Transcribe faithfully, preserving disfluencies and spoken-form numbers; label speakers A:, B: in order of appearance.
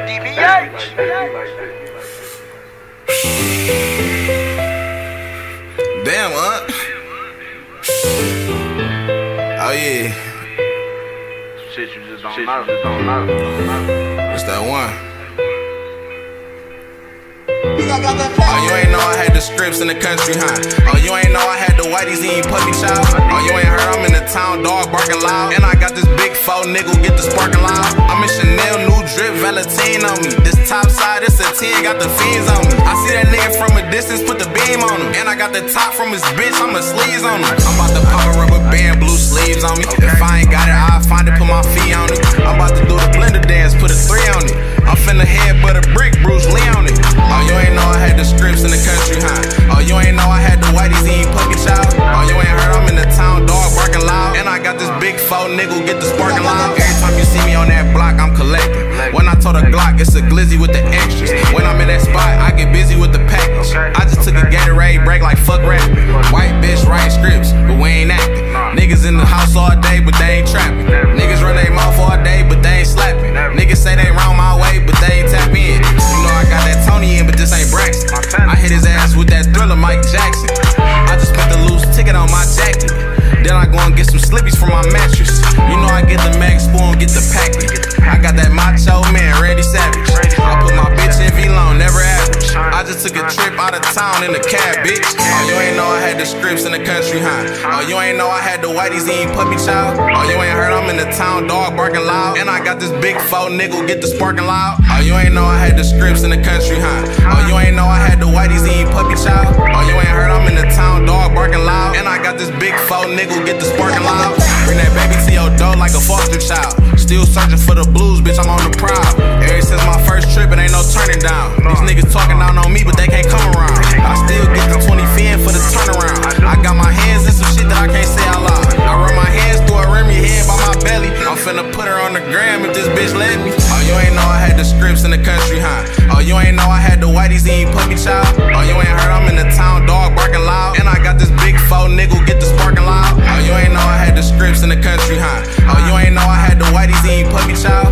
A: D B H.
B: Damn, huh? Oh yeah.
A: Shit you just don't know. Just don't know.
B: What's that one? Oh, you ain't know I had the scripts in the country, huh? Oh, you ain't know I had the whiteys eating puppy chow? Oh, you ain't heard I'm in the town, dog barking loud. And I got this big faux nigga, get the sparking loud. I'm in Chanel, new drip, Valentine on me. This top side, it's a ten, got the fiends on me. I see that nigga from a distance, put the beam on him. And I got the top from his bitch, I'ma sleeves on him. I'm about to pop a rubber band, blue sleeves on me. If I ain't got it, I'll find it, put my feet on it. I'm about to do the blender dance, put a three on it. I'm finna head but a brick, Bruce Lee on it. Oh, you ain't know I had the scripts in the country, huh? Oh, you ain't know I had the whiteys eating puppy chow? Oh, you ain't heard I'm in the town, dog barking loud. And I got this big faux nigga, get the sparking loud. Every time you see me on that block, I'm collecting. When I told a Glock, it's a glizzy with the extras. When I'm in that spot, I get busy with the package. I just took a Gatorade break like fuck rapping. White bitch writing scripts, but we ain't acting. Niggas in the house all day, but they ain't trapping. Niggas run their mouth all day, but they ain't slapping. Niggas say they round my way, but they ain't tap in. You know I got that Tony in, but this ain't Braxton. I hit his ass with that Thriller, Mike Jackson. I just spent the loose ticket on my jacket. Then I go and get some slippies from my mattress. You know I get the mag spoon, get the packet. I got that macho man, Randy Savage. I put my bitch in V-Long, never average. I just took a trip out of town in a cab, bitch. Oh, you ain't know I had the scripts in the country, huh? Oh, you ain't know I had the whiteys eating puppy chow? Oh, you ain't heard I'm in the town, dog barking loud. And I got this big faux nigga, get the sparking loud. Oh, you ain't know I had the scripts in the country, huh? Oh, you ain't know I had the whiteys eating puppy chow? Oh, you ain't heard I'm in the town, dog barking loud. And I got this big faux nigga, get the sparking loud. Bring that baby to your door like a foster child. Still searching for the blues, bitch, I'm on the prowl. Ever since my first trip, it ain't no turning down. These niggas talking down on me, but they can't come around. I still get the twenty fin for the turnaround. I got my hands in some shit that I can't say out loud. I run my hands through a rim, your head by my belly. I'm finna put her on the gram if this bitch let me. Oh, you ain't know I had the scripts in the country, huh? Oh, you ain't know I had the whiteys eating puppy chow? Oh, you ain't heard I'm in the town, dog barking loud. And I got this big faux nigga, get the sparking loud. Oh, you ain't know I had the scripts in the country, huh? Oh, you ain't know I had the whiteys eating puppy chow?